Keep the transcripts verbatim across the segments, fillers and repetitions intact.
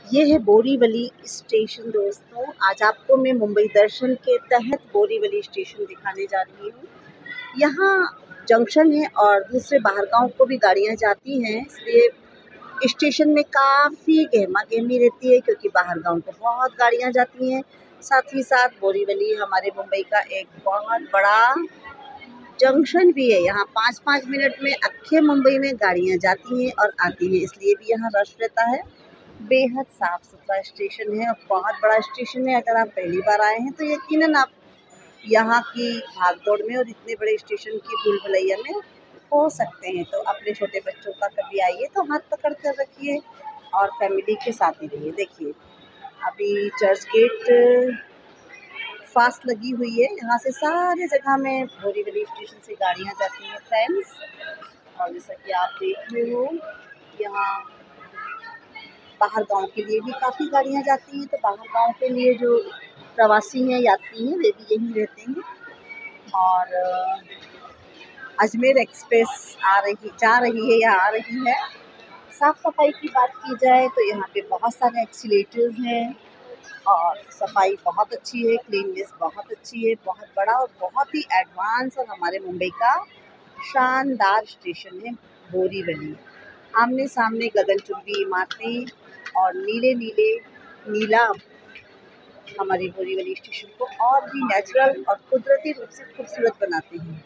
ये है बोरीवली स्टेशन दोस्तों। आज आपको मैं मुंबई दर्शन के तहत बोरीवली स्टेशन दिखाने जा रही हूँ। यहाँ जंक्शन है और दूसरे बाहर गांव को भी गाड़ियाँ जाती हैं, इसलिए स्टेशन में काफ़ी गहमा गहमी रहती है क्योंकि बाहर गांव को बहुत गाड़ियाँ जाती हैं। साथ ही साथ बोरीवली हमारे मुंबई का एक बहुत बड़ा जंक्शन भी है। यहाँ पाँच पाँच मिनट में अक्खे मुंबई में गाड़ियाँ जाती हैं और आती हैं, इसलिए भी यहाँ रश रहता है। बेहद साफ सुथरा स्टेशन है और बहुत बड़ा स्टेशन है। अगर आप पहली बार आए हैं तो यकीनन आप यहाँ की भागदौड़ में और इतने बड़े स्टेशन की भूल भुलैया में हो सकते हैं। तो अपने छोटे बच्चों का कभी आइए तो हाथ पकड़ कर रखिए और फैमिली के साथ ही रहिए। देखिए अभी चर्च गेट फास्ट लगी हुई है, यहाँ से सारे जगह में बोरीवली स्टेशन से गाड़ियाँ जाती हैं फ्रेंड्स। और जैसा कि आप देख रहे हो यहाँ बाहर गांव के लिए भी काफ़ी गाड़ियाँ जाती हैं, तो बाहर गांव के लिए जो प्रवासी हैं, यात्री हैं, वे भी यहीं रहते हैं। और अजमेर एक्सप्रेस आ रही जा रही है या आ रही है। साफ़ सफाई की बात की जाए तो यहाँ पे बहुत सारे एक्सीलेटर्स हैं और सफाई बहुत अच्छी है, क्लीननेस बहुत अच्छी है। बहुत बड़ा और बहुत ही एडवांस और हमारे मुंबई का शानदार स्टेशन है बोरीवली। आमने सामने गगनचुंबी इमारतें और नीले नीले नीला हमारी बोरीवली स्टेशन को और भी नेचुरल और कुदरती रूप से खूबसूरत बनाते हैं।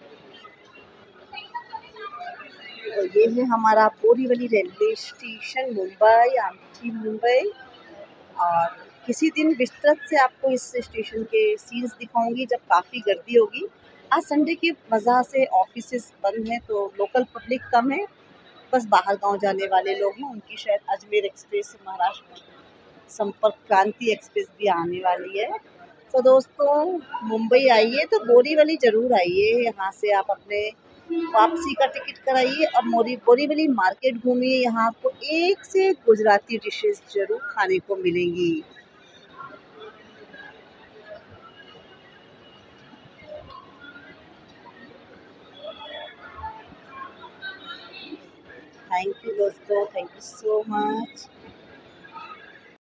तो ये है हमारा बोरीवली रेलवे स्टेशन मुंबई, आमची मुंबई। और किसी दिन विस्तृत से आपको इस स्टेशन के सीन्स दिखाऊंगी जब काफ़ी गर्दी होगी। आज संडे की वजह से ऑफिसेस बंद हैं तो लोकल पब्लिक कम है, बस बाहर गांव जाने वाले लोग हैं। उनकी शायद अजमेर एक्सप्रेस से महाराष्ट्र संपर्क क्रांति एक्सप्रेस भी आने वाली है। तो दोस्तों मुंबई आइए तो बोरीवली ज़रूर आइए। यहाँ से आप अपने वापसी का टिकट कराइए और मोरी बोरीवली मार्केट घूमिए। यहाँ आपको एक से एक गुजराती डिशेस ज़रूर खाने को मिलेंगी। थैंक यू दोस्तों, थैंक यू सो मच।